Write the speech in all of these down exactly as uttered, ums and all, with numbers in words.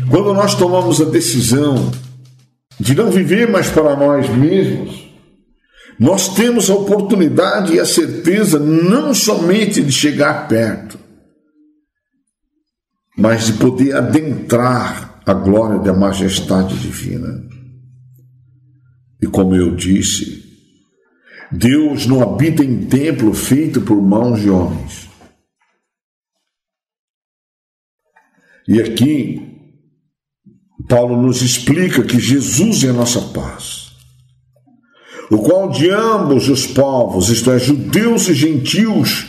Quando nós tomamos a decisão de não viver mais para nós mesmos, nós temos a oportunidade e a certeza não somente de chegar perto, mas de poder adentrar a glória da majestade divina. E como eu disse, Deus não habita em templo feito por mãos de homens. E aqui, Paulo nos explica que Jesus é a nossa paz, o qual de ambos os povos, isto é, judeus e gentios,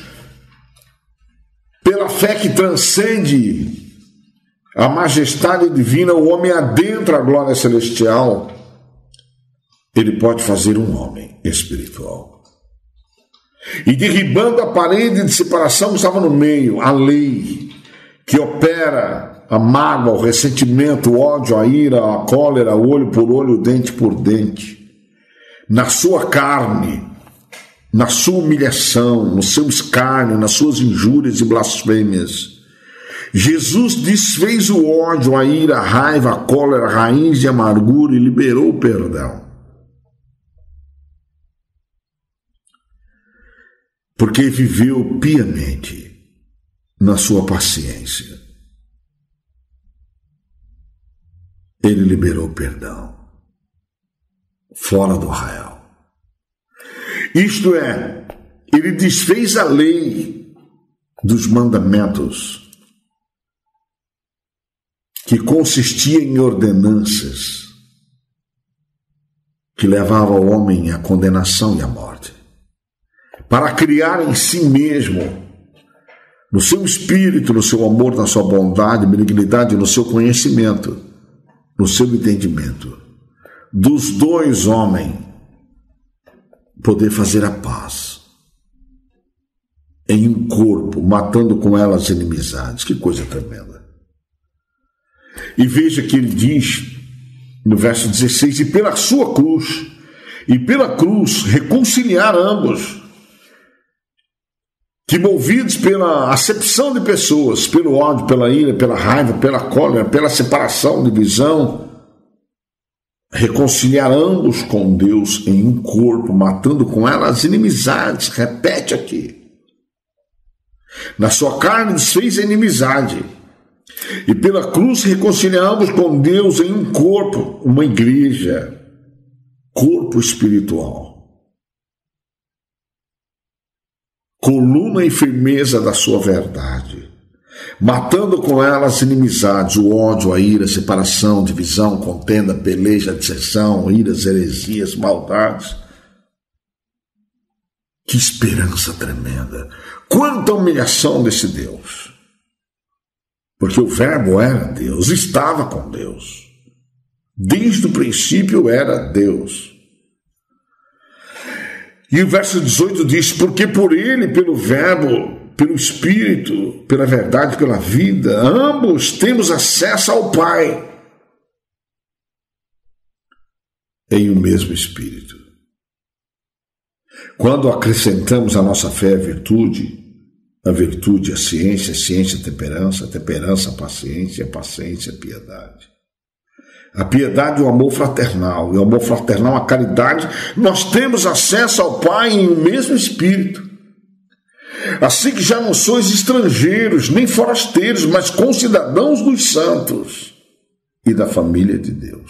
pela fé que transcende a majestade divina, o homem adentra a glória celestial, ele pode fazer um homem espiritual. E derribando a parede de separação que estava no meio, a lei, que opera a mágoa, o ressentimento, o ódio, a ira, a cólera, olho por olho, dente por dente, na sua carne, na sua humilhação, no seu escárnio, nas suas injúrias e blasfêmias. Jesus desfez o ódio, a ira, a raiva, a cólera, a raiz de amargura e liberou o perdão. Porque viveu piamente na sua paciência. Ele liberou o perdão fora do arraial. Isto é, ele desfez a lei dos mandamentos, que consistia em ordenanças que levavam o homem à condenação e à morte, para criar em si mesmo, no seu espírito, no seu amor, na sua bondade, benignidade, no seu conhecimento, no seu entendimento, dos dois homens, poder fazer a paz em um corpo, matando com ela as inimizades. Que coisa tremenda. E veja que ele diz no verso dezesseis: e pela sua cruz, e pela cruz reconciliar ambos, que movidos pela acepção de pessoas, pelo ódio, pela ira, pela raiva, pela cólera, pela separação, divisão, reconciliar ambos com Deus em um corpo, matando com ela as inimizades. Repete aqui. Na sua carne desfez a inimizade, e pela cruz reconciliar ambos com Deus em um corpo, uma igreja, corpo espiritual, coluna e firmeza da sua verdade, matando com ela as inimizades, o ódio, a ira, a separação, divisão, contenda, peleja, dissensão, iras, heresias, maldades. Que esperança tremenda! Quanta humilhação desse Deus! Porque o Verbo era Deus, estava com Deus. Desde o princípio era Deus. E o verso dezoito diz: porque por ele, pelo Verbo, pelo Espírito, pela verdade, pela vida, ambos temos acesso ao Pai em um mesmo Espírito. Quando acrescentamos à nossa fé a virtude, a virtude, a ciência, a ciência, a temperança, a temperança, a paciência, a paciência, a piedade. A piedade e o amor fraternal, e o amor fraternal, a caridade, nós temos acesso ao Pai em um mesmo Espírito. Assim que já não sois estrangeiros, nem forasteiros, mas concidadãos dos santos e da família de Deus.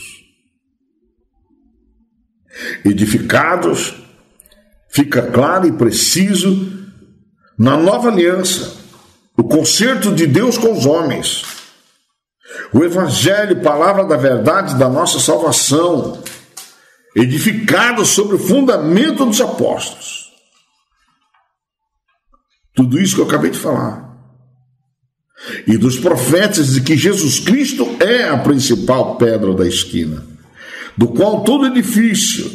Edificados, fica claro e preciso, na nova aliança, o concerto de Deus com os homens, o Evangelho, palavra da verdade da nossa salvação, edificado sobre o fundamento dos apóstolos. Tudo isso que eu acabei de falar. E dos profetas, de que Jesus Cristo é a principal pedra da esquina, do qual todo edifício,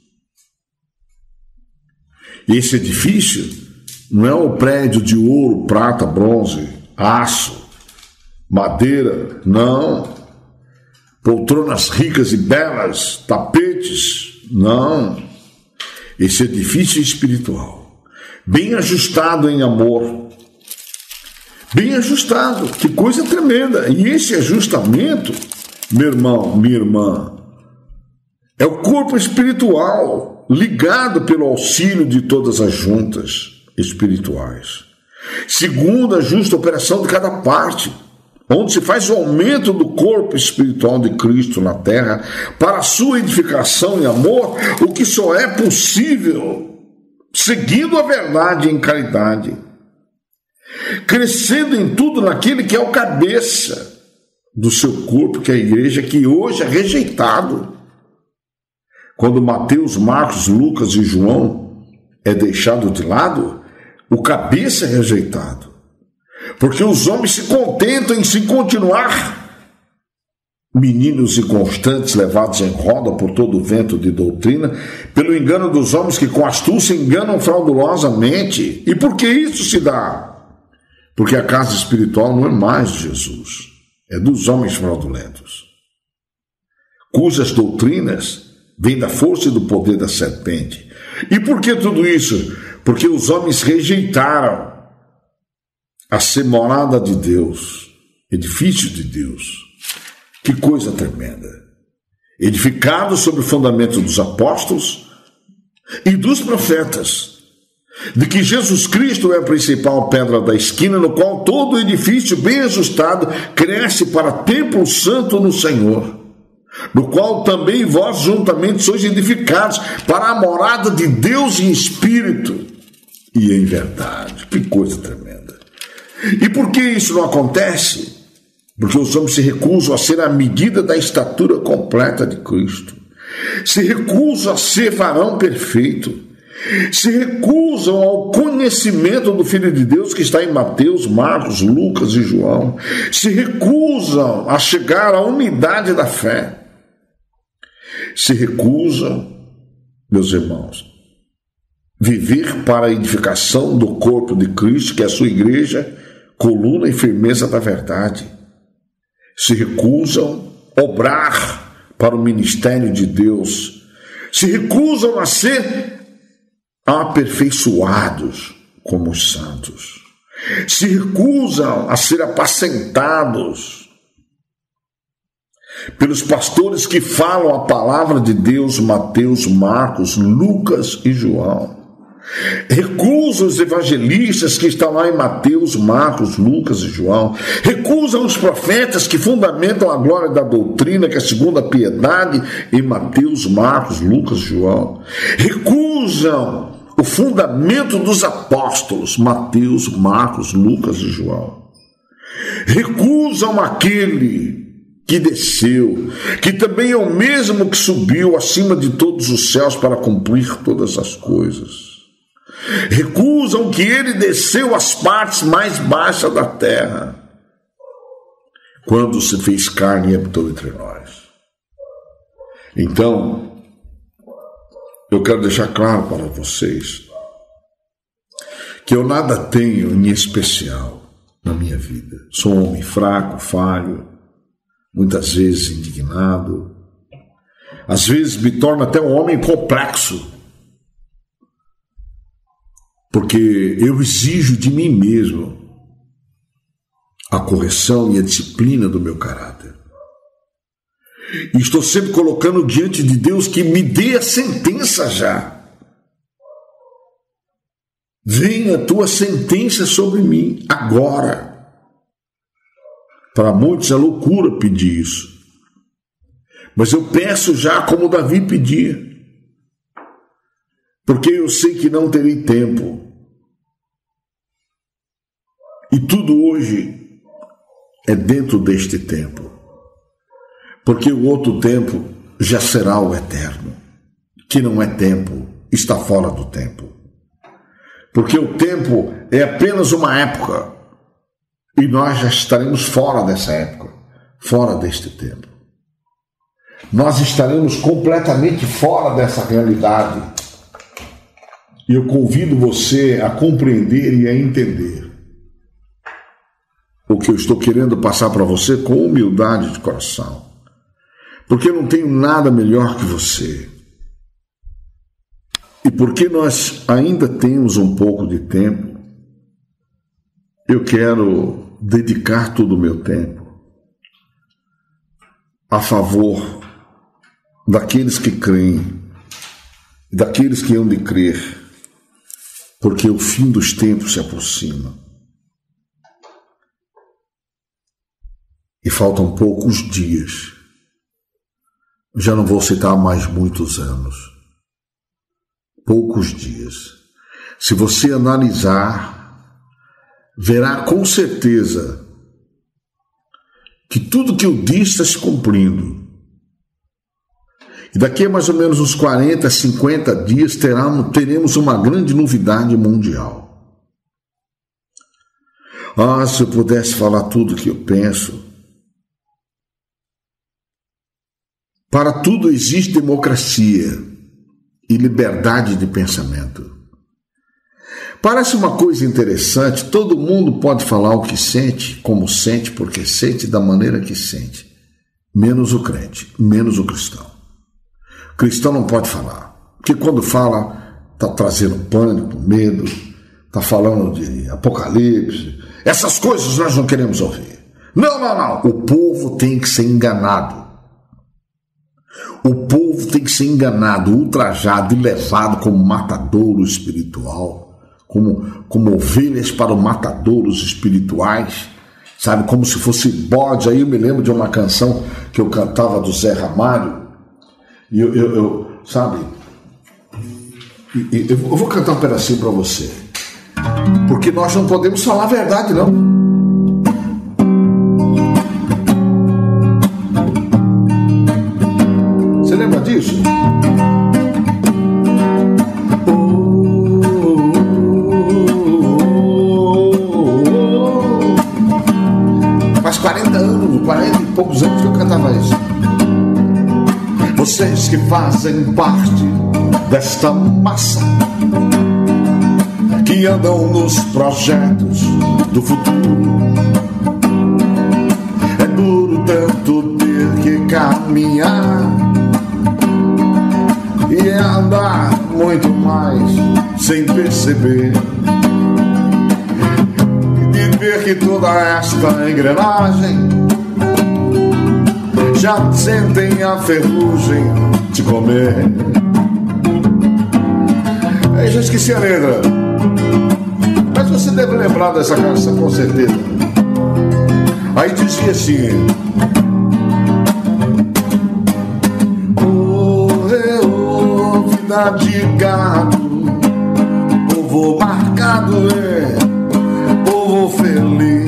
esse edifício não é um prédio de ouro, prata, bronze, aço, madeira, não. Poltronas ricas e belas, tapetes, não. Esse edifício espiritual, bem ajustado em amor, bem ajustado. Que coisa tremenda. E esse ajustamento, meu irmão, minha irmã, é o corpo espiritual ligado pelo auxílio de todas as juntas espirituais, segundo a justa operação de cada parte, onde se faz o aumento do corpo espiritual de Cristo na terra, para a sua edificação e amor, o que só é possível seguindo a verdade em caridade, crescendo em tudo naquele que é o cabeça do seu corpo, que é a igreja, que hoje é rejeitado. Quando Mateus, Marcos, Lucas e João é deixado de lado, o cabeça é rejeitado. Porque os homens se contentam em se continuar meninos inconstantes, levados em roda por todo o vento de doutrina, pelo engano dos homens que com astúcia enganam fraudulosamente. E por que isso se dá? Porque a casa espiritual não é mais de Jesus, é dos homens fraudulentos, cujas doutrinas vêm da força e do poder da serpente. E por que tudo isso? Porque os homens rejeitaram a ser morada de Deus, edifício de Deus. Que coisa tremenda. Edificado sobre o fundamento dos apóstolos e dos profetas, de que Jesus Cristo é a principal pedra da esquina, no qual todo edifício bem ajustado cresce para templo santo no Senhor, no qual também vós juntamente sois edificados para a morada de Deus em espírito e em verdade. Que coisa tremenda. E por que isso não acontece? Porque os homens se recusam a ser a medida da estatura completa de Cristo, se recusam a ser varão perfeito, se recusam ao conhecimento do Filho de Deus que está em Mateus, Marcos, Lucas e João, se recusam a chegar à unidade da fé, se recusam, meus irmãos, viver para a edificação do corpo de Cristo, que é a sua igreja, coluna e firmeza da verdade. Se recusam a obrar para o ministério de Deus. Se recusam a ser aperfeiçoados como os santos. Se recusam a ser apacentados pelos pastores que falam a palavra de Deus, Mateus, Marcos, Lucas e João. Recusa os evangelistas que estão lá em Mateus, Marcos, Lucas e João. Recusam os profetas que fundamentam a glória da doutrina, que é segundo a piedade, em Mateus, Marcos, Lucas e João. Recusam o fundamento dos apóstolos, Mateus, Marcos, Lucas e João. Recusam aquele que desceu, que também é o mesmo que subiu acima de todos os céus para cumprir todas as coisas. Recusam que ele desceu às partes mais baixas da terra, quando se fez carne e habitou entre nós. Então, eu quero deixar claro para vocês que eu nada tenho em especial na minha vida. Sou um homem fraco, falho, muitas vezes indignado, às vezes me torno até um homem complexo, porque eu exijo de mim mesmo a correção e a disciplina do meu caráter. E estou sempre colocando diante de Deus que me dê a sentença já. Venha a tua sentença sobre mim agora. Para muitos é loucura pedir isso, mas eu peço já como Davi pedia, porque eu sei que não terei tempo. E tudo hoje é dentro deste tempo, porque o outro tempo já será o eterno, que não é tempo, está fora do tempo. Porque o tempo é apenas uma época, e nós já estaremos fora dessa época, fora deste tempo. Nós estaremos completamente fora dessa realidade. E eu convido você a compreender e a entender o que eu estou querendo passar para você com humildade de coração. Porque eu não tenho nada melhor que você. E porque nós ainda temos um pouco de tempo, eu quero dedicar todo o meu tempo a favor daqueles que creem, daqueles que hão de crer, porque o fim dos tempos se aproxima. E faltam poucos dias. Já não vou citar mais muitos anos. Poucos dias. Se você analisar, verá com certeza que tudo que eu disse está se cumprindo. E daqui a mais ou menos uns quarenta, cinquenta dias terá, teremos uma grande novidade mundial. Ah, se eu pudesse falar tudo o que eu penso. Para tudo existe democracia e liberdade de pensamento. Parece uma coisa interessante, todo mundo pode falar o que sente, como sente, porque sente da maneira que sente. Menos o crente, menos o cristão. O cristão não pode falar, porque quando fala, está trazendo pânico, medo, está falando de apocalipse. Essas coisas nós não queremos ouvir. Não, não, não. O povo tem que ser enganado. O povo tem que ser enganado, ultrajado e levado como matadouro espiritual, como, como ovelhas para os matadouros espirituais, sabe, como se fosse bode. Aí eu me lembro de uma canção que eu cantava do Zé Ramalho, e eu, eu, eu sabe, eu vou cantar um pedacinho para você, porque nós não podemos falar a verdade, não. Disso. Faz quarenta anos, quarenta e poucos anos que eu cantava isso. Vocês que fazem parte desta massa, que andam nos projetos do futuro, é duro tanto ter que caminhar e andar muito mais sem perceber, de ver que toda esta engrenagem já sentem a ferrugem de comer. Aí já esqueci a letra, mas você deve lembrar dessa canção com certeza. Aí dizia assim: de gado, povo marcado é povo feliz.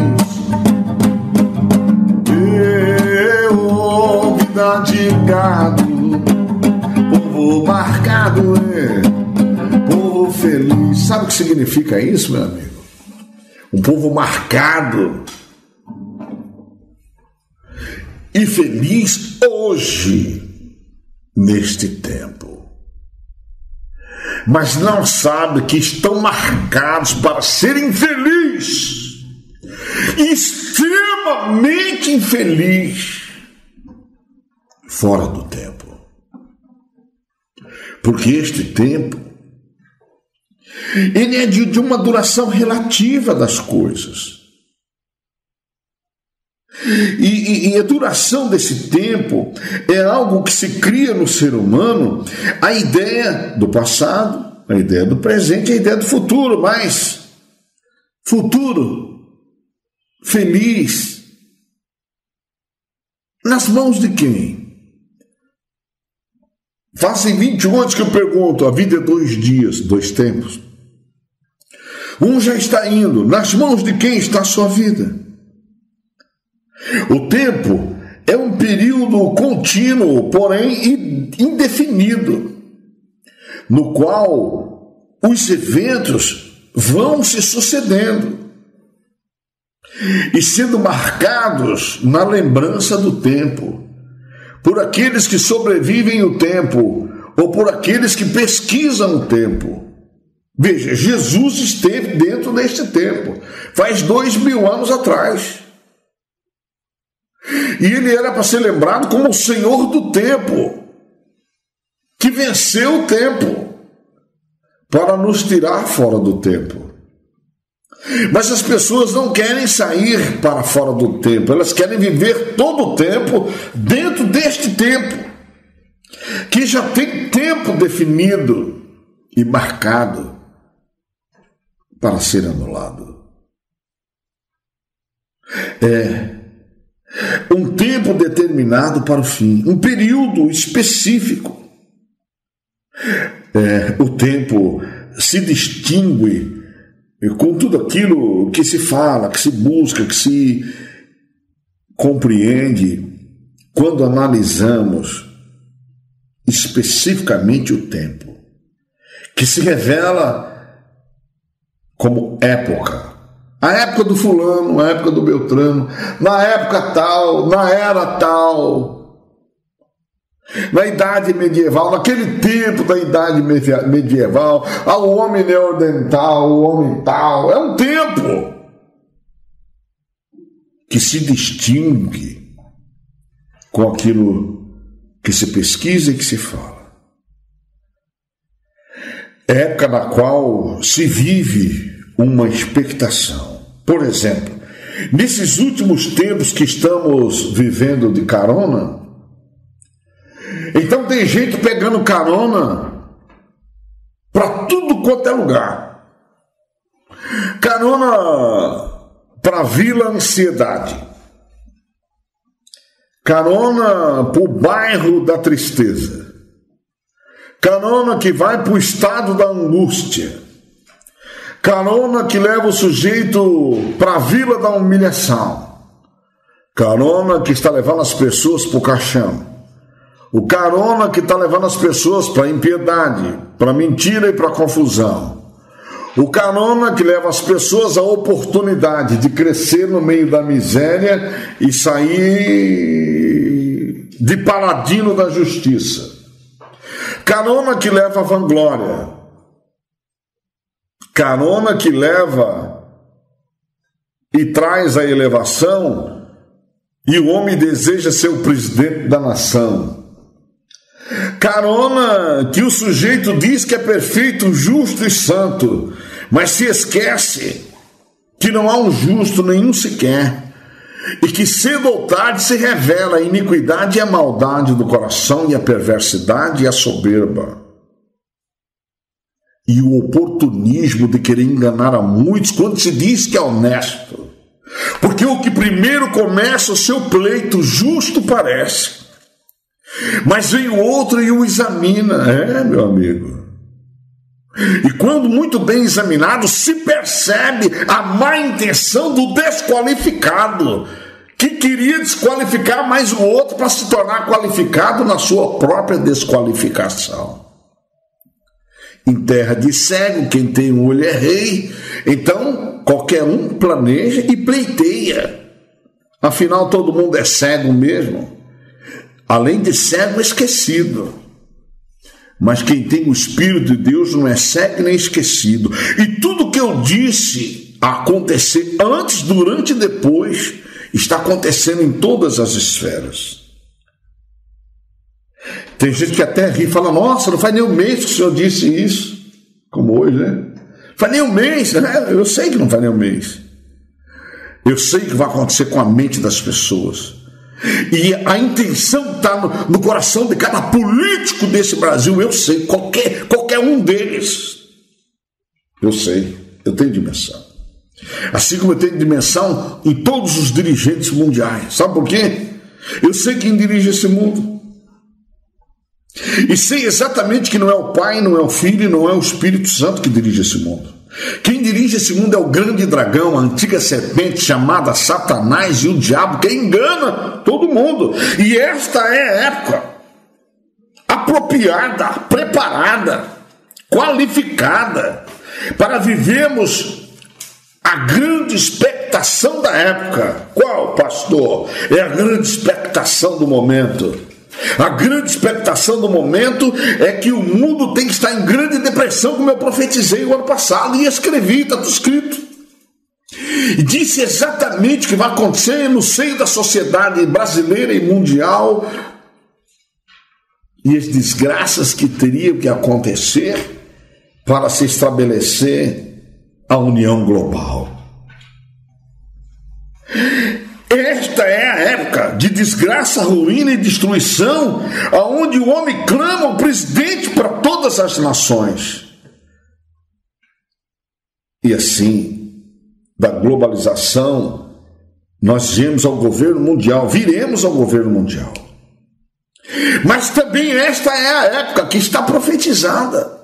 Eu, vida de gado, povo marcado é povo feliz. Sabe o que significa isso, meu amigo? Um povo marcado e feliz hoje, neste tempo. Mas não sabe que estão marcados para serem felizes, extremamente infeliz, fora do tempo. Porque este tempo, ele é de, de uma duração relativa das coisas. E, e, e a duração desse tempo é algo que se cria no ser humano, a ideia do passado, a ideia do presente, a ideia do futuro, mas futuro feliz nas mãos de quem? Fazem vinte e um anos que eu pergunto, a vida é dois dias, dois tempos. Um já está indo, nas mãos de quem está a sua vida? O tempo é um período contínuo, porém indefinido, no qual os eventos vão se sucedendo e sendo marcados na lembrança do tempo, por aqueles que sobrevivem o tempo ou por aqueles que pesquisam o tempo. Veja, Jesus esteve dentro deste tempo, faz dois mil anos atrás. E ele era para ser lembrado como o Senhor do tempo, que venceu o tempo para nos tirar fora do tempo. Mas as pessoas não querem sair para fora do tempo, elas querem viver todo o tempo dentro deste tempo, que já tem tempo definido e marcado para ser anulado. É um tempo determinado para o fim, um período específico. É, o tempo se distingue com tudo aquilo que se fala, que se busca, que se compreende quando analisamos especificamente o tempo, que se revela como época. A época do fulano, a época do Beltrano, na época tal, na era tal, na idade medieval, naquele tempo da idade medieval, ao homem neandertal, o homem tal. É um tempo que se distingue com aquilo que se pesquisa e que se fala. Época na qual se vive uma expectação. Por exemplo, nesses últimos tempos que estamos vivendo de carona, então tem gente pegando carona para tudo quanto é lugar. Carona para Vila Ansiedade. Carona para o bairro da tristeza. Carona que vai para o estado da angústia. Carona que leva o sujeito para a vila da humilhação. Carona que está levando as pessoas para o caixão. O carona que está levando as pessoas para a impiedade, para a mentira e para a confusão. O carona que leva as pessoas à oportunidade de crescer no meio da miséria e sair de paladino da justiça. Carona que leva a vanglória. Carona que leva e traz a elevação, e o homem deseja ser o presidente da nação. Carona que o sujeito diz que é perfeito, justo e santo, mas se esquece que não há um justo nenhum sequer, e que cedo ou tarde se revela a iniquidade e a maldade do coração, e a perversidade e a soberba. E o oportunismo de querer enganar a muitos quando se diz que é honesto. Porque o que primeiro começa o seu pleito justo parece, mas vem o outro e o examina. É, meu amigo. E quando muito bem examinado, se percebe a má intenção do desqualificado, que queria desqualificar mais o outro para se tornar qualificado na sua própria desqualificação. Em terra de cego, quem tem um olho é rei. Então, qualquer um planeja e pleiteia. Afinal, todo mundo é cego mesmo. Além de cego, esquecido. Mas quem tem o Espírito de Deus não é cego nem esquecido. E tudo que eu disse acontecer antes, durante e depois, está acontecendo em todas as esferas. Tem gente que até ri e fala: nossa, não faz nem um mês que o senhor disse isso. Como hoje, né? Faz nem um mês, né? Eu sei que não faz nem um mês. Eu sei que vai acontecer com a mente das pessoas. E a intenção está no, no coração de cada político desse Brasil. Eu sei, qualquer, qualquer um deles. Eu sei, eu tenho dimensão. Assim como eu tenho dimensão em todos os dirigentes mundiais. Sabe por quê? Eu sei quem dirige esse mundo. E sei exatamente que não é o Pai, não é o Filho e não é o Espírito Santo que dirige esse mundo. Quem dirige esse mundo é o grande dragão, a antiga serpente chamada Satanás e o diabo, que engana todo mundo. E esta é a época apropriada, preparada, qualificada para vivermos a grande expectação da época. Qual, pastor? É a grande expectação do momento. A grande expectação do momento é que o mundo tem que estar em grande depressão, como eu profetizei o ano passado e escrevi, está tudo escrito. E disse exatamente o que vai acontecer no seio da sociedade brasileira e mundial e as desgraças que teriam que acontecer para se estabelecer a união global. Esta é a época de desgraça, ruína e destruição, aonde o homem clama o presidente para todas as nações. E assim, da globalização, nós viemos ao governo mundial, viremos ao governo mundial. Mas também esta é a época que está profetizada.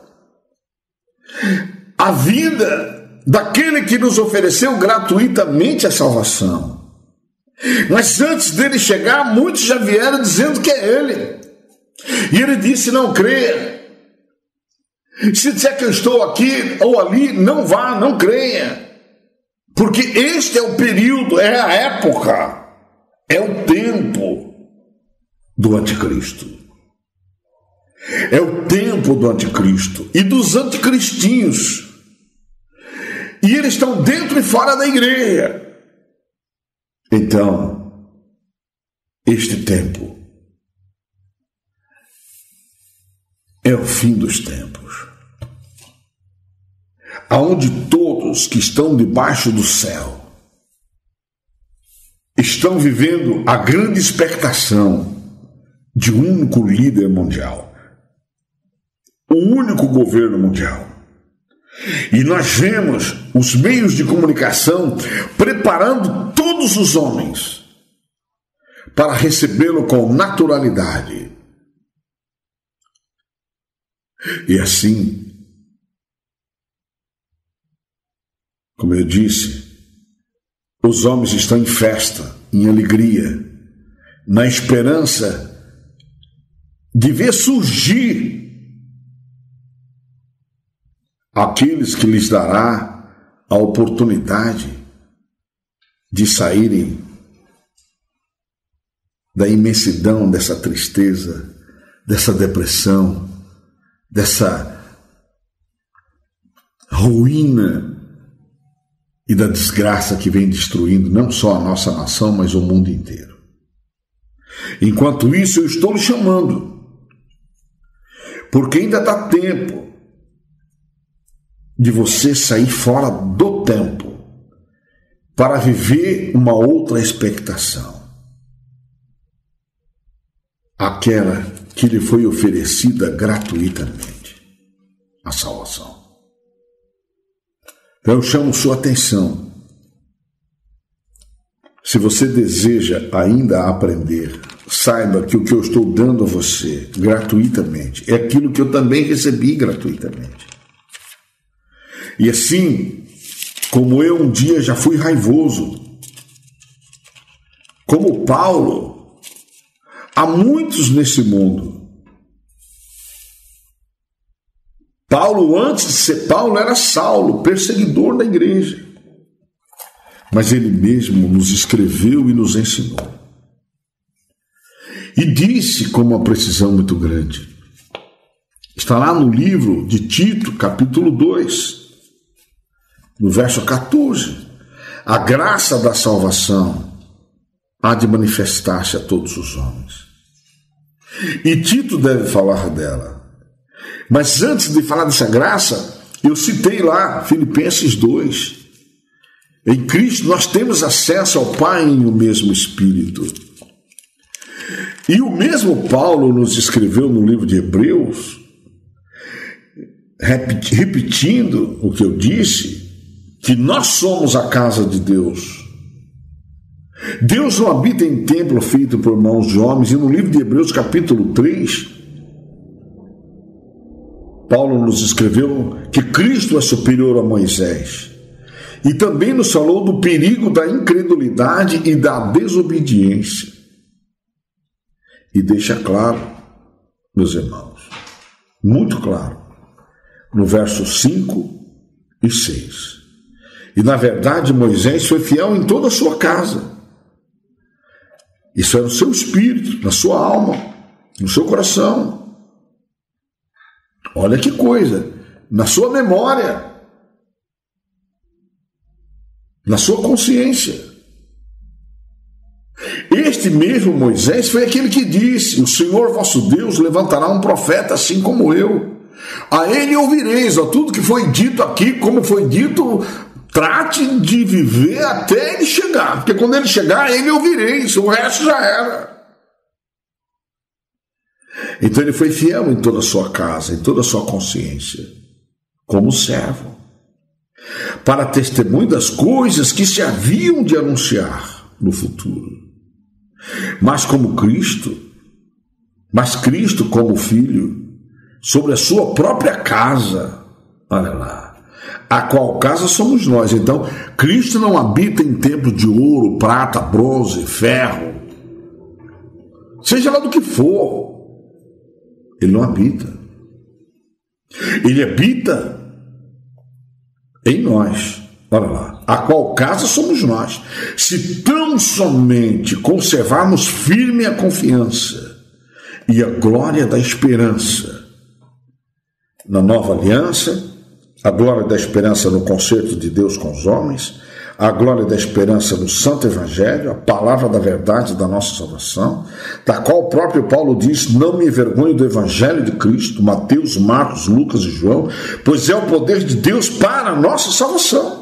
A vida daquele que nos ofereceu gratuitamente a salvação. Mas antes dele chegar, muitos já vieram dizendo que é ele. E ele disse: não creia. Se disser que eu estou aqui ou ali, não vá, não creia. Porque este é o período, é a época, é o tempo do anticristo. É o tempo do anticristo e dos anticristinhos. E eles estão dentro e fora da igreja. Então, este tempo é o fim dos tempos, aonde todos que estão debaixo do céu estão vivendo a grande expectação de um único líder mundial, o único governo mundial. E nós vemos os meios de comunicação preparando todos os homens para recebê-lo com naturalidade. E assim, como eu disse, os homens estão em festa, em alegria, na esperança de ver surgir aqueles que lhes dará a oportunidade de saírem da imensidão dessa tristeza, dessa depressão, dessa ruína e da desgraça que vem destruindo não só a nossa nação, mas o mundo inteiro. Enquanto isso, eu estou lhe chamando, porque ainda dá tempo de você sair fora do tempo para viver uma outra expectação, aquela que lhe foi oferecida gratuitamente, a salvação. Então eu chamo sua atenção. Se você deseja ainda aprender, saiba que o que eu estou dando a você gratuitamente é aquilo que eu também recebi gratuitamente. E assim, como eu um dia já fui raivoso, como Paulo, há muitos nesse mundo. Paulo, antes de ser Paulo, era Saulo, perseguidor da igreja. Mas ele mesmo nos escreveu e nos ensinou. E disse com uma precisão muito grande. Está lá no livro de Tito, capítulo dois. No verso quatorze, a graça da salvação há de manifestar-se a todos os homens. E Tito deve falar dela. Mas antes de falar dessa graça, eu citei lá Filipenses dois. Em Cristo nós temos acesso ao Pai em o mesmo Espírito. E o mesmo Paulo nos escreveu no livro de Hebreus, repetindo o que eu disse, que nós somos a casa de Deus. Deus não habita em templo feito por mãos de homens. E no livro de Hebreus, capítulo três, Paulo nos escreveu que Cristo é superior a Moisés. E também nos falou do perigo da incredulidade e da desobediência. E deixa claro, meus irmãos, muito claro, no verso cinco e seis. E, na verdade, Moisés foi fiel em toda a sua casa. Isso é no seu espírito, na sua alma, no seu coração. Olha que coisa, na sua memória, na sua consciência. Este mesmo Moisés foi aquele que disse: o Senhor vosso Deus levantará um profeta assim como eu. A ele ouvireis, ó, tudo que foi dito aqui, como foi dito Trate de viver até ele chegar, porque quando ele chegar, ele ouvirei, o resto já era. Então ele foi fiel em toda a sua casa, em toda a sua consciência, como servo, para testemunho das coisas que se haviam de anunciar no futuro. Mas como Cristo, mas Cristo como Filho, sobre a sua própria casa, olha lá, a qual casa somos nós. Então, Cristo não habita em templo de ouro, prata, bronze, ferro, seja lá do que for. Ele não habita. Ele habita em nós. Olha lá, a qual casa somos nós, se tão somente conservarmos firme a confiança e a glória da esperança na nova aliança, a glória da esperança no concerto de Deus com os homens, a glória da esperança no Santo Evangelho, a palavra da verdade da nossa salvação, da qual o próprio Paulo diz: não me envergonho do Evangelho de Cristo, Mateus, Marcos, Lucas e João, pois é o poder de Deus para a nossa salvação.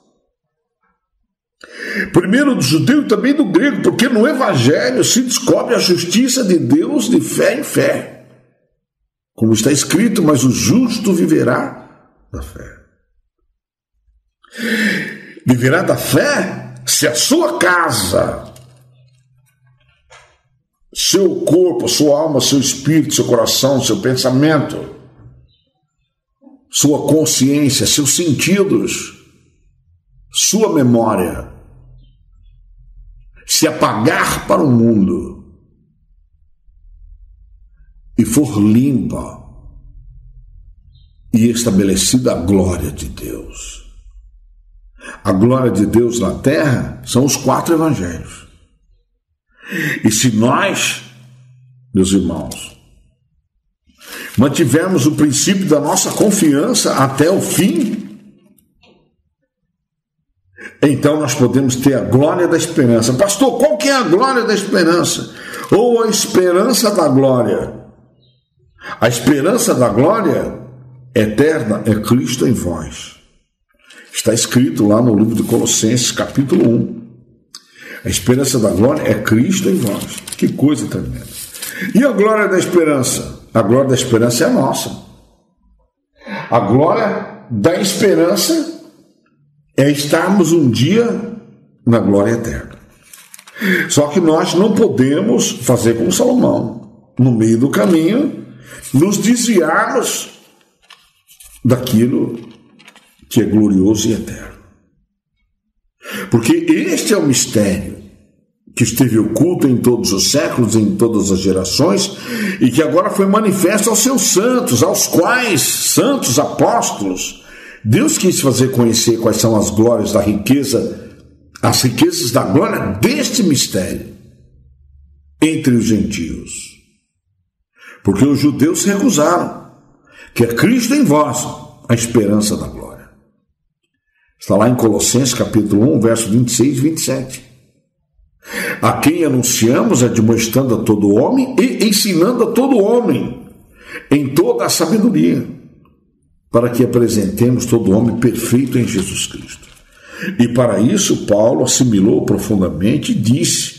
Primeiro do judeu e também do grego, porque no Evangelho se descobre a justiça de Deus de fé em fé. Como está escrito, mas o justo viverá da fé. Viverá da fé se a sua casa, seu corpo, sua alma, seu espírito, seu coração, seu pensamento, sua consciência, seus sentidos, sua memória, se apagar para o mundo e for limpa e estabelecida a glória de Deus. A glória de Deus na terra são os quatro evangelhos. E se nós, meus irmãos, mantivermos o princípio da nossa confiança até o fim, então nós podemos ter a glória da esperança. Pastor, qual que é a glória da esperança? Ou a esperança da glória? A esperança da glória eterna é Cristo em vós. Está escrito lá no livro de Colossenses, capítulo um. A esperança da glória é Cristo em vós. Que coisa tremenda. E a glória da esperança? A glória da esperança é a nossa. A glória da esperança é estarmos um dia na glória eterna. Só que nós não podemos fazer como Salomão, no meio do caminho, nos desviarmos daquilo que é glorioso e eterno. Porque este é o mistério que esteve oculto em todos os séculos, em todas as gerações, e que agora foi manifesto aos seus santos, aos quais, santos apóstolos, Deus quis fazer conhecer quais são as glórias da riqueza, as riquezas da glória deste mistério entre os gentios. Porque os judeus se recusaram, que é Cristo em vós, a esperança da glória. Está lá em Colossenses capítulo um, verso vinte e seis e vinte e sete. A quem anunciamos, admoestando a todo homem e ensinando a todo homem em toda a sabedoria, para que apresentemos todo homem perfeito em Jesus Cristo. E para isso Paulo assimilou profundamente e disse,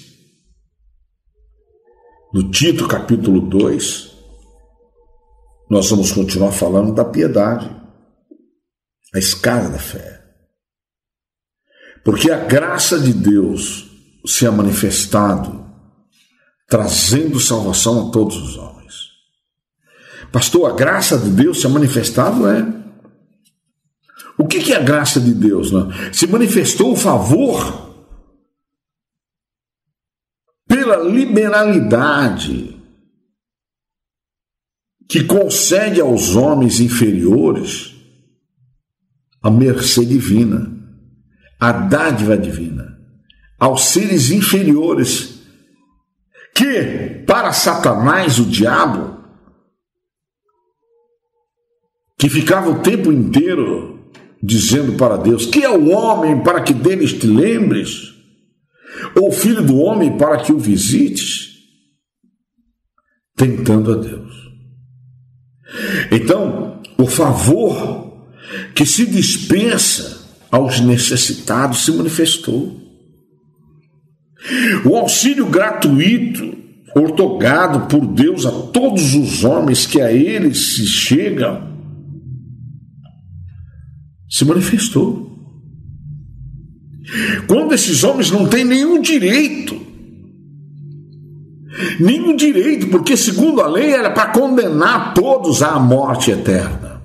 no Tito capítulo dois, nós vamos continuar falando da piedade, a escada da fé. Porque a graça de Deus se é manifestado, trazendo salvação a todos os homens. Pastor, a graça de Deus se é manifestado, é? O que é a graça de Deus? Não? Se manifestou o favor pela liberalidade que concede aos homens inferiores a mercê divina, a dádiva divina, aos seres inferiores, que para Satanás, o diabo, que ficava o tempo inteiro dizendo para Deus, que é o homem para que deles te lembres, ou o filho do homem para que o visites, tentando a Deus. Então, o favor que se dispensa aos necessitados se manifestou. O auxílio gratuito, outorgado por Deus a todos os homens que a Ele se chegam, se manifestou. Quando esses homens não têm nenhum direito, nenhum direito, porque segundo a lei era para condenar todos à morte eterna.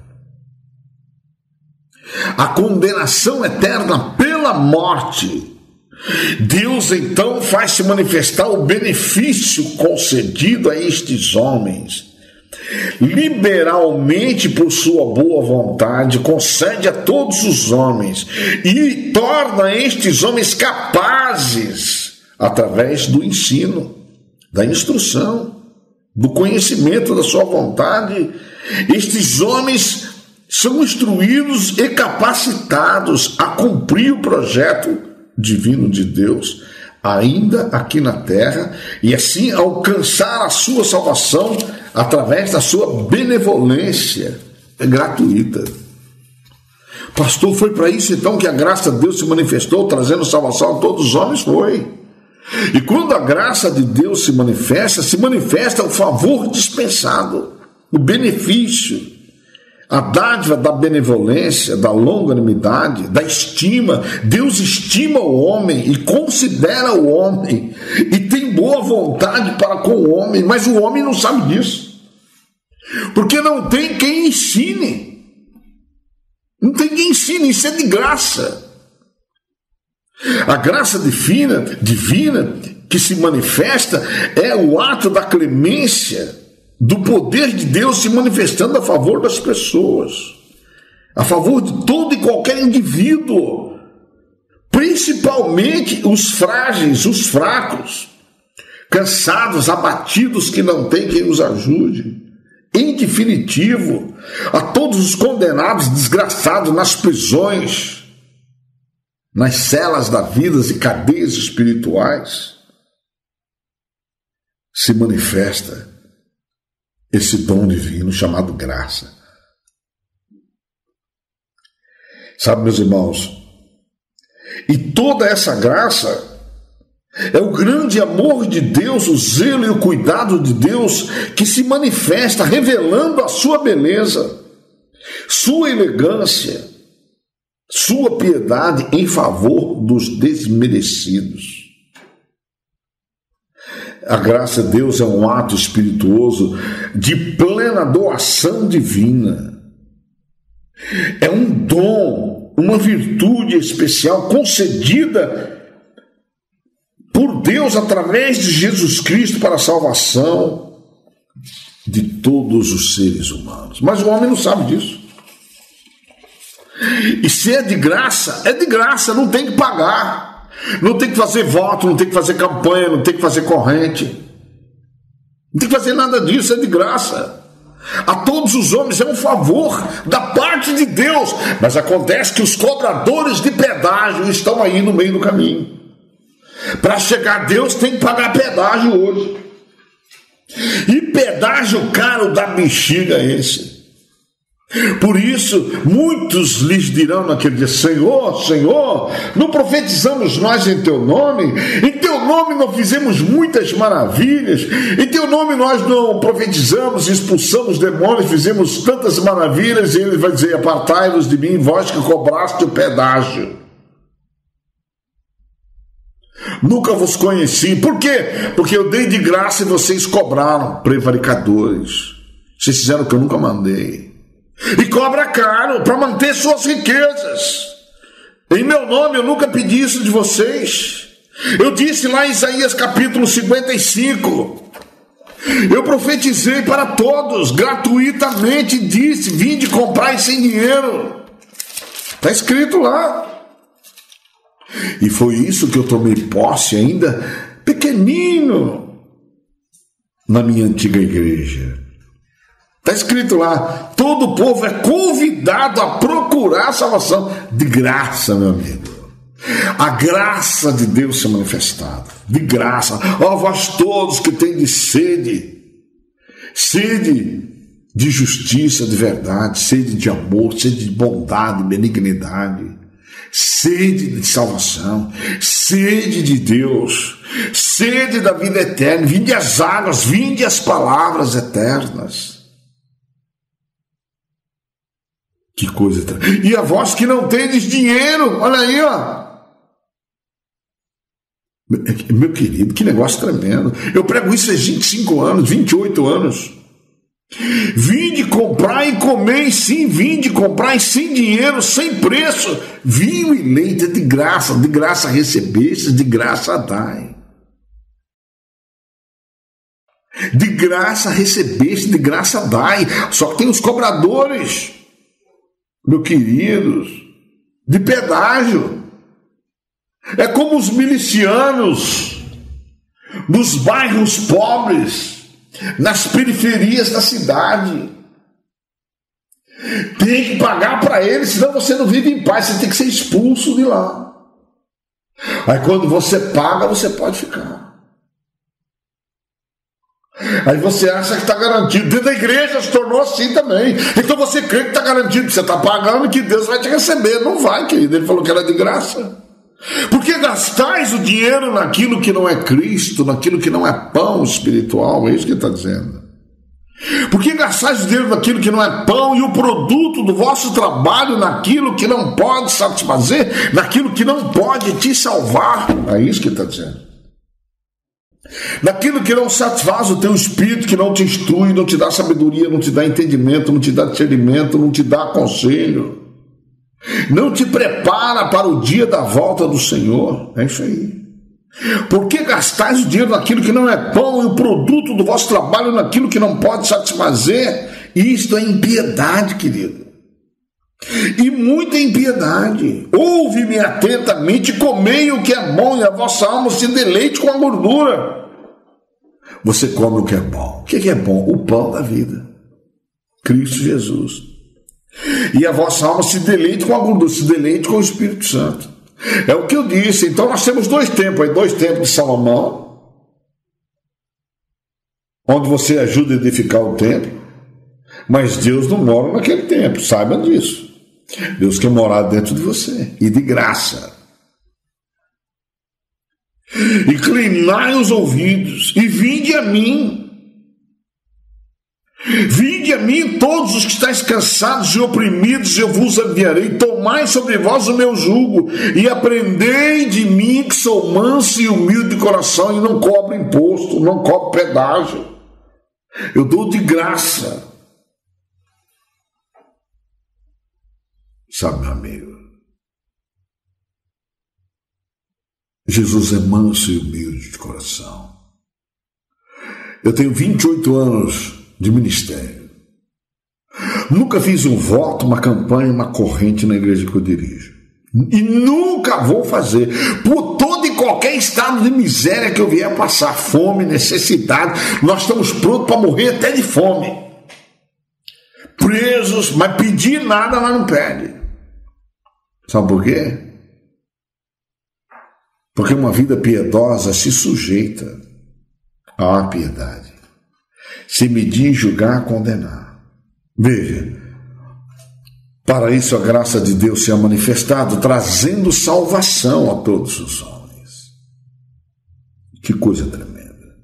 A condenação eterna pela morte. Deus então faz se manifestar o benefício concedido a estes homens. Liberalmente, por sua boa vontade, concede a todos os homens e torna estes homens capazes, através do ensino, da instrução, do conhecimento da sua vontade. Estes homens são instruídos e capacitados a cumprir o projeto divino de Deus, ainda aqui na terra, e assim alcançar a sua salvação através da sua benevolência gratuita. Pastor, foi para isso então que a graça de Deus se manifestou, trazendo salvação a todos os homens? Foi. E quando a graça de Deus se manifesta, se manifesta o favor dispensado, o benefício, a dádiva da benevolência, da longanimidade, da estima. Deus estima o homem e considera o homem e tem boa vontade para com o homem, mas o homem não sabe disso, porque não tem quem ensine. Não tem quem ensine, isso é de graça. A graça divina, divina que se manifesta é o ato da clemência, do poder de Deus se manifestando a favor das pessoas, a favor de todo e qualquer indivíduo, principalmente os frágeis, os fracos, cansados, abatidos, que não tem quem os ajude. Em definitivo, a todos os condenados, desgraçados nas prisões, nas celas da vida e cadeias espirituais, se manifesta esse dom divino chamado graça. Sabe, meus irmãos, e toda essa graça é o grande amor de Deus, o zelo e o cuidado de Deus que se manifesta revelando a sua beleza, sua elegância, sua piedade em favor dos desmerecidos. A graça de Deus é um ato espirituoso de plena doação divina. É um dom, uma virtude especial concedida por Deus através de Jesus Cristo para a salvação de todos os seres humanos. Mas o homem não sabe disso. E se é de graça, é de graça, não tem que pagar. Não tem que fazer voto, não tem que fazer campanha, não tem que fazer corrente. Não tem que fazer nada disso, é de graça. A todos os homens é um favor da parte de Deus. Mas acontece que os cobradores de pedágio estão aí no meio do caminho. Para chegar a Deus tem que pagar pedágio hoje. E pedágio caro da bexiga esse. Por isso, muitos lhes dirão naquele dia: Senhor, Senhor, não profetizamos nós em teu nome? Em teu nome não fizemos muitas maravilhas? Em teu nome nós não profetizamos, expulsamos demônios, fizemos tantas maravilhas? E ele vai dizer: apartai-vos de mim, vós que cobraste o pedágio. Nunca vos conheci. Por quê? Porque eu dei de graça e vocês cobraram, prevaricadores. Vocês fizeram o que eu nunca mandei. E cobra caro para manter suas riquezas. Em meu nome eu nunca pedi isso de vocês. Eu disse lá em Isaías capítulo cinquenta e cinco, eu profetizei para todos gratuitamente, disse: vinde comprar sem dinheiro. Está escrito lá. E foi isso que eu tomei posse ainda pequenino na minha antiga igreja. Está escrito lá: todo o povo é convidado a procurar a salvação de graça, meu amigo. A graça de Deus se manifestada, de graça. Ó, vós todos que tendes sede, sede de justiça, de verdade, sede de amor, sede de bondade, benignidade, sede de salvação, sede de Deus, sede da vida eterna. Vinde as águas, vinde as palavras eternas. Que coisa. E a vós que não tendes dinheiro, olha aí, ó. Meu querido, que negócio tremendo. Eu prego isso há vinte e cinco anos, vinte e oito anos. Vinde comprar e comer, sim, vinde comprar sem dinheiro, sem preço. Vinho e leite de graça, de graça recebeste, de graça dai. De graça recebeste, de graça dai. Só que tem os cobradores, meus queridos, de pedágio. É como os milicianos nos bairros pobres, nas periferias da cidade. Tem que pagar para eles, senão você não vive em paz, você tem que ser expulso de lá. Aí quando você paga, você pode ficar. Aí você acha que está garantido. Dentro da igreja se tornou assim também. Então você crê que está garantido, que você está pagando, que Deus vai te receber. Não vai, querido. Ele falou que era de graça. Por que gastais o dinheiro naquilo que não é Cristo, naquilo que não é pão espiritual? É isso que ele está dizendo. Por que gastais o dinheiro naquilo que não é pão e o produto do vosso trabalho naquilo que não pode satisfazer, naquilo que não pode te salvar? É isso que ele está dizendo. Naquilo que não satisfaz o teu espírito, que não te instrui, não te dá sabedoria, não te dá entendimento, não te dá discernimento, não te dá conselho, não te prepara para o dia da volta do Senhor. É isso aí. Por que gastais o dinheiro naquilo que não é pão e o produto do vosso trabalho naquilo que não pode satisfazer? Isto é impiedade, querido. E muita impiedade. Ouve-me atentamente, comei o que é bom, e a vossa alma se deleite com a gordura. Você come o que é bom. O que é bom? O pão da vida, Cristo Jesus. E a vossa alma se deleite com a gordura, se deleite com o Espírito Santo. É o que eu disse. Então nós temos dois tempos aí, dois tempos de Salomão, onde você ajuda a edificar o templo, mas Deus não mora naquele templo, saiba disso. Deus quer morar dentro de você, e de graça. Inclinai os ouvidos e vinde a mim. Vinde a mim todos os que estáis cansados e oprimidos, eu vos aliviarei. Tomai sobre vós o meu jugo e aprendei de mim, que sou manso e humilde de coração, e não cobro imposto, não cobro pedágio. Eu dou de graça. Sabe, meu amigo, Jesus é manso e humilde de coração. Eu tenho vinte e oito anos de ministério. Nunca fiz um voto, uma campanha, uma corrente na igreja que eu dirijo. E nunca vou fazer. Por todo e qualquer estado de miséria que eu vier passar, fome, necessidade, nós estamos prontos para morrer até de fome. Presos, mas pedir nada nós não pede. Sabe por quê? Porque uma vida piedosa se sujeita à piedade. Se medir, julgar, condenar. Veja, para isso a graça de Deus se é manifestado, trazendo salvação a todos os homens. Que coisa tremenda.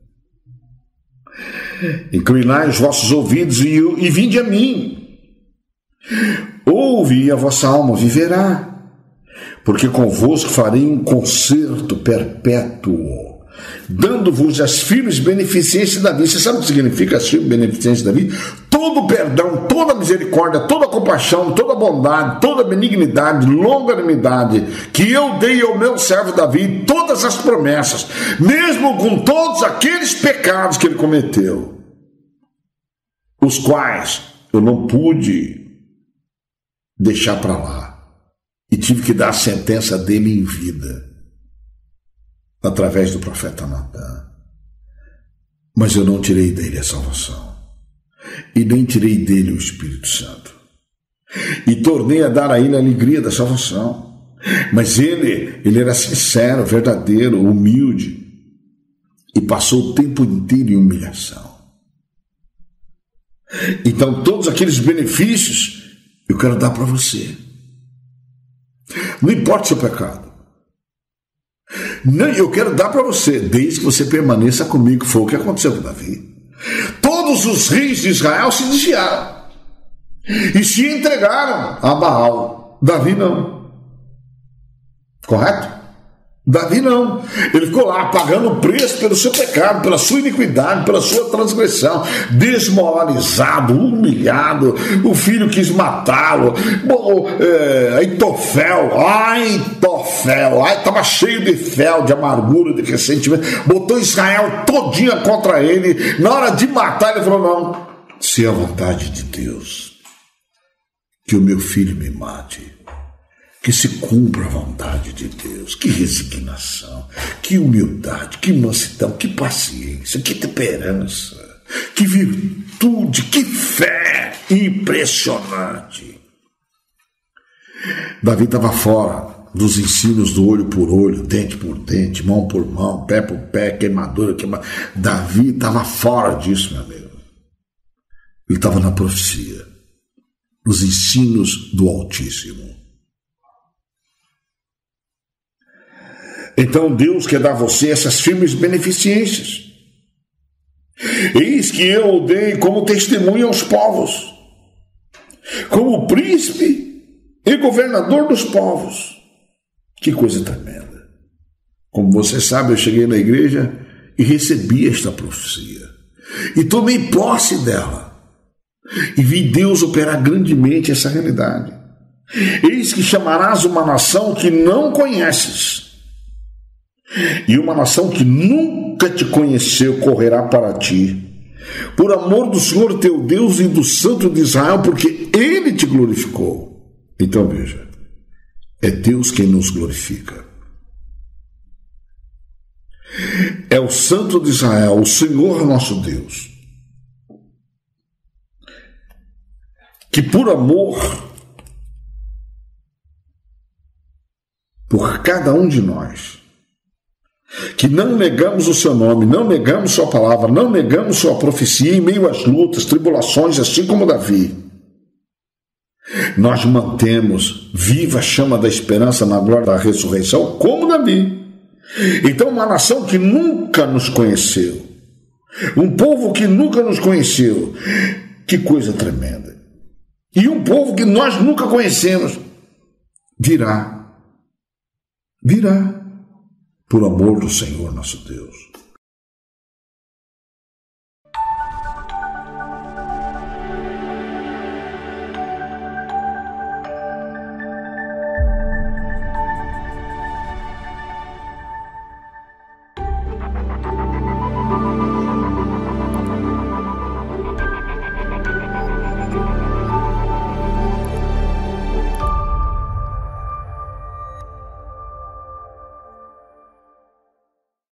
Inclinai os vossos ouvidos e, e vinde a mim. Ouve e a vossa alma viverá. Porque convosco farei um concerto perpétuo, dando-vos as firmes beneficências da vida. Você sabe o que significa as firmes beneficências da vida? Todo perdão, toda misericórdia, toda compaixão, toda bondade, toda benignidade, longanimidade, que eu dei ao meu servo Davi, todas as promessas, mesmo com todos aqueles pecados que ele cometeu, os quais eu não pude deixar para lá. E tive que dar a sentença dele em vida, através do profeta Natan. Mas eu não tirei dele a salvação, e nem tirei dele o Espírito Santo. E tornei a dar a ele a alegria da salvação. Mas ele, ele era sincero, verdadeiro, humilde, e passou o tempo inteiro em humilhação. Então todos aqueles benefícios eu quero dar para você. Não importa o seu pecado. Não, eu quero dar para você, desde que você permaneça comigo. Foi o que aconteceu com Davi. Todos os reis de Israel se desviaram e se entregaram a Baal. Davi não. Correto? Davi não. Ele ficou lá pagando o preço pelo seu pecado, pela sua iniquidade, pela sua transgressão, desmoralizado, humilhado. O filho quis matá-lo. É, Aitofel, Aitofel, ai, estava cheio de fel, de amargura, de ressentimento. Botou Israel todinha contra ele. Na hora de matar, ele falou: não, se é a vontade de Deus que o meu filho me mate, que se cumpra a vontade de Deus. Que resignação, que humildade, que mansidão, que paciência, que temperança, que virtude, que fé impressionante. Davi estava fora dos ensinos do olho por olho, dente por dente, mão por mão, pé por pé, queimadura, queimadura. Davi estava fora disso, meu amigo. Ele estava na profecia, nos ensinos do Altíssimo. Então Deus quer dar a você essas firmes beneficências. Eis que eu o dei como testemunha aos povos, como príncipe e governador dos povos. Que coisa tremenda. Como você sabe, eu cheguei na igreja e recebi esta profecia. E tomei posse dela. E vi Deus operar grandemente essa realidade. Eis que chamarás uma nação que não conheces, e uma nação que nunca te conheceu correrá para ti, por amor do Senhor teu Deus e do Santo de Israel, porque Ele te glorificou. Então veja, é Deus quem nos glorifica. É o Santo de Israel, o Senhor nosso Deus, que por amor por cada um de nós, que não negamos o seu nome, não negamos sua palavra, não negamos sua profecia em meio às lutas, tribulações, assim como Davi, nós mantemos viva a chama da esperança na glória da ressurreição, como Davi. Então, uma nação que nunca nos conheceu, um povo que nunca nos conheceu, que coisa tremenda. E um povo que nós nunca conhecemos virá, virá, por amor do Senhor nosso Deus.